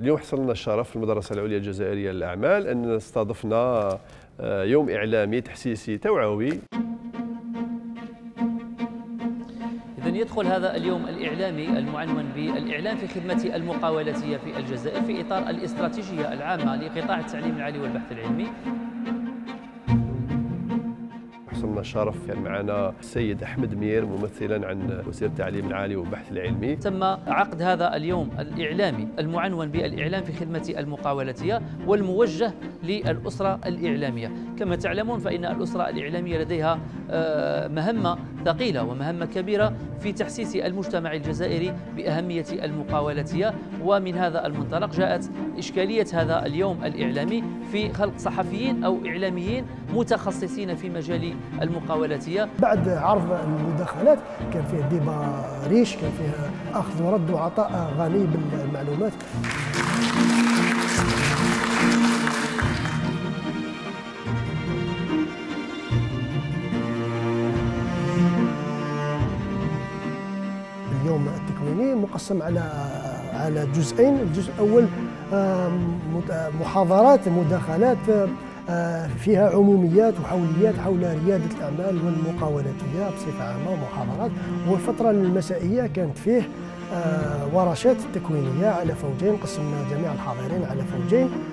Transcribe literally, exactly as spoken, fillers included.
اليوم حصلنا الشرف في المدرسة العليا الجزائرية للأعمال أن استضفنا يوم إعلامي تحسيسي توعوي. إذن يدخل هذا اليوم الإعلامي المعنون بالإعلام في خدمة المقاولاتية في الجزائر في إطار الاستراتيجية العامة لقطاع التعليم العالي والبحث العلمي. حصلنا الشرف كان معنا السيد أحمد مير ممثلا عن وزير التعليم العالي والبحث العلمي. تم عقد هذا اليوم الإعلامي المعنون بالإعلام في خدمة المقاولاتية والموجه للأسرة الإعلامية. كما تعلمون فإن الأسرة الإعلامية لديها مهمة ثقيلة ومهمة كبيرة في تحسيس المجتمع الجزائري بأهمية المقاولاتية، ومن هذا المنطلق جاءت إشكالية هذا اليوم الإعلامي في خلق صحفيين أو إعلاميين متخصصين في مجال المقاولاتية. بعد عرض المداخلات كان فيه ديبا ريش، كان فيه أخذ ورد وعطاء غني بالمعلومات. اليوم التكويني مقسم على على جزئين. الجزء الأول محاضرات مداخلات فيها عموميات وحوليات حول ريادة الأعمال والمقاولاتية بصفة عامة ومحاضرات، والفترة المسائية كانت فيه ورشات تكوينية على فوجين، قسمنا جميع الحاضرين على فوجين.